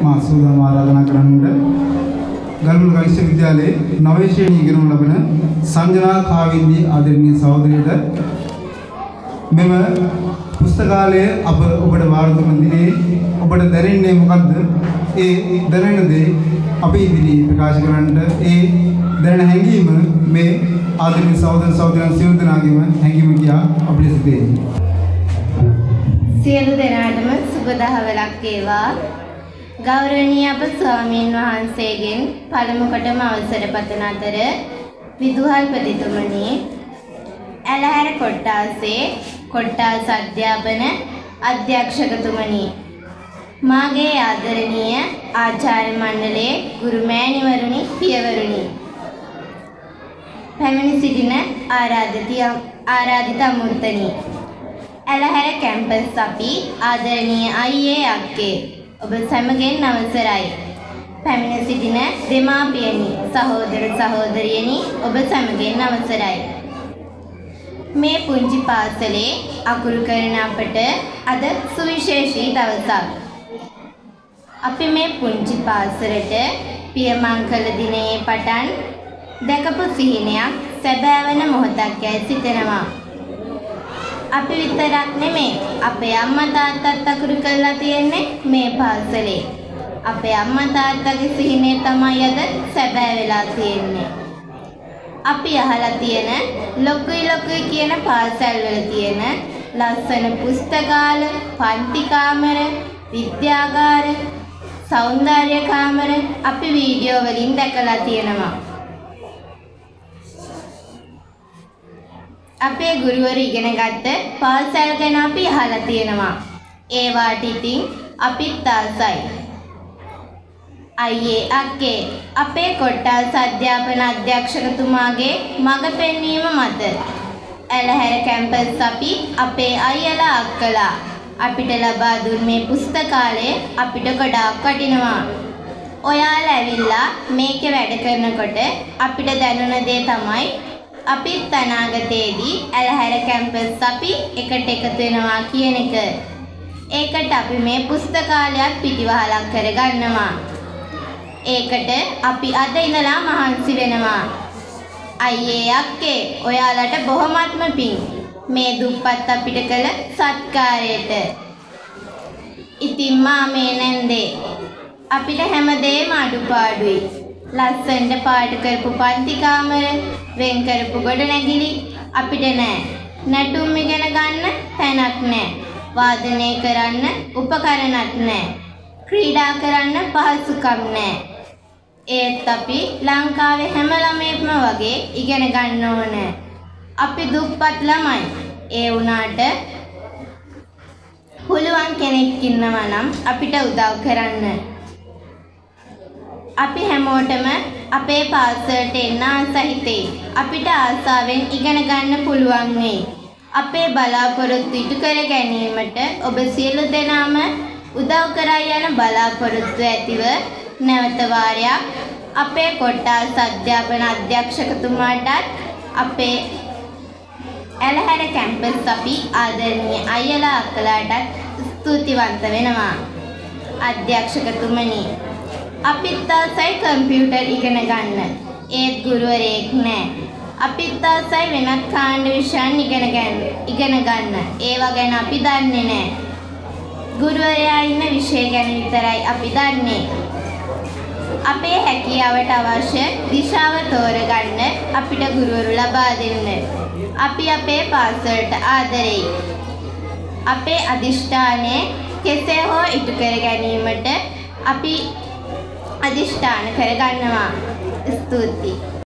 सूदम आराधना करන්න ගල්මුල විශ්වවිද්‍යාලයේ නවේශයනී ඉගෙනුම ලබන සංජනා කාවින්දී ආදරණීය සහෝදරියට මෙම පුස්තකාලය අප ඔබට වාර දුන්න දිනේ ඔබට දැනෙන්නේ මොකද්ද? ඒ දැනෙන දේ අපි ඉදිරියේ ප්‍රකාශ කරන්නට ඒ දැනෙන හැඟීම මේ ආදරණීය සහෝදර සහෝදරයන් සියලු දෙනාගේම හැඟීම කියා අපිට සිතේ. සියලු දෙනාටම සුබ දහවලක් වේවා. ගෞරවනීය අප ස්වාමීන් වහන්සේගෙන් පළමු කොටම අවසර පතන අතර විදුහල්පතිතුමනි, ඇලහැර කොට්ටාසේ කොට්ටාස අධ්‍යාපන අධ්‍යක්ෂකතුමනි, මාගේ ආදරණීය ආචාර්ය මණ්ඩලයේ ගුරු මෑණිවරුනි, පියවරුනි, පැමිණ සිටින ආරාධිත අමුත්තනි, ඇලහැර කැම්පස් අපි ආදරණීය අයියේ අක්කේ ඔබ සැමගෙන් අවසරයි. පැමිණ සිටින දෙමාපියනි, සහෝදර සහෝදරියනි, ඔබ සැමගෙන් අවසරයි. මේ පුංචි පාසලේ අකුරු කරන අපට අද සුවිශේෂී දවසක්. අපි මේ පුංචි පාසලට පියමංකල දිනයේ පටන් දැකපු සිහිනයක් සැබෑවන මොහොතක් යයි සිතෙනවා. අපි විතරක් නෙමේ, අපේ අම්මා තාත්තත් අකුරු කරලා තියෙන්නේ මේ පාසලේ. අපේ අම්මා තාත්තගේ සිහිනය තමයි අද සැබෑ වෙලා තියෙන්නේ. අපි අහලා තියෙන ලොකුයි කියන පාසල්වල තියෙන ලස්සන පුස්තකාල, පන්ති කාමර, විද්‍යාගාර, සෞන්දර්ය කාමර අපි වීඩියෝ වලින් දැකලා තියෙනවා. අපේ ගුරුවරු ඉගෙන ගත්ත පාසල් ගැන අපි අහලා තියෙනවා. ඒවාට ඉතින් අපිත් ආසයි. අයියේ අක්කේ, අපේ කොට්ටාස අධ්‍යාපන අධ්‍යක්ෂකතුමාගේ මඟ පෙන්වීම මත ඇලහැර කැම්පස් අපි අපේ අයියලා අක්කලා අපිට ලබා දුන් මේ පුස්තකාලය අපිට ගොඩාක් වටිනවා. ඔයාලා ඇවිල්ලා මේකේ වැඩ කරනකොට අපිට දැනුණ දේ තමයි අපිත් අනාගතයේදී ඇලහැර කැම්පස් අපි එකට එකතු වෙනවා කියන එක. ඒකට අපි මේ පුස්තකාලයක් පිටිවහලක් කරගන්නවා. ඒකට අපි අද ඉඳලා මහන්සි වෙනවා. අයියේ අක්කේ, ඔයාලට බොහොමත්ම පිං මේ දුප්පත් අපිට කළ සත්කාරයට. ඉතින් මාමේ නැන්දේ, අපිට හැමදේම අඩුපාඩුයි. ලස්සනට පාට කරපු පන්ති කාමර, වෙන් කරපු ගොඩනැගිලි අපිට නෑ. නැටුම් ඉගෙන ගන්න තැනක් නෑ. වාදනය කරන්න උපකරණත් නෑ. ක්‍රීඩා කරන්න පහසුකම් නෑ. ඒත් අපි ලංකාවේ හැම ළමයෙක්ම වගේ ඉගෙන ගන්න ඕන. අපි දුප්පත් ළමයි. ඒ වුණාට පුළුවන් කෙනෙක් ඉන්නවා නම් අපිට උදව් කරන්න. අපි හැමෝටම අපේ පාසලට එන්න ආසහිතේ. අපිට ආසාවෙන් ඉගෙන ගන්න පුළුවන් වෙයි. අපේ බලාපොරොත්තු ඉටු කර ගැනීමට ඔබ සියලු දෙනාම උදව් කරා යන බලාපොරොත්තු ඇතිව නැවත වාරයක් අපේ කොට්ටාස අධ්‍යාපන අධ්‍යක්ෂකතුමාටත් අපේ ඇලහැර කැම්පස් අපි ආදරණීය අයියලා අක්කලාටත් ස්තුතිවන්ත වෙනවා. අධ්‍යක්ෂකතුමනි, අපිත් ආසයි කම්පියුටර් ඉගෙන ගන්න. ඒත් ගුරුවරයෙක් නෑ. අපිත් ආසයි වෙනත් කාණ්ඩ විෂයන් ඉගෙන ගන්න. ඒවා ගැන අපි දන්නේ නෑ. ගුරුවරයා ඉන්න විෂය ගැන විතරයි අපි දන්නේ. අපේ හැකියාවට අවශ්‍ය දිශාව තෝරගන්න අපිට ගුරුවරු ලබා දෙන්න. අපි අපේ පාසලට ආදරෙයි. අපේ අදිෂ්ඨානය කෙසේ හෝ ඉටු කර ගැනීමට අපි අදිෂ්ඨාන කරගන්නවා. ස්තුතියි.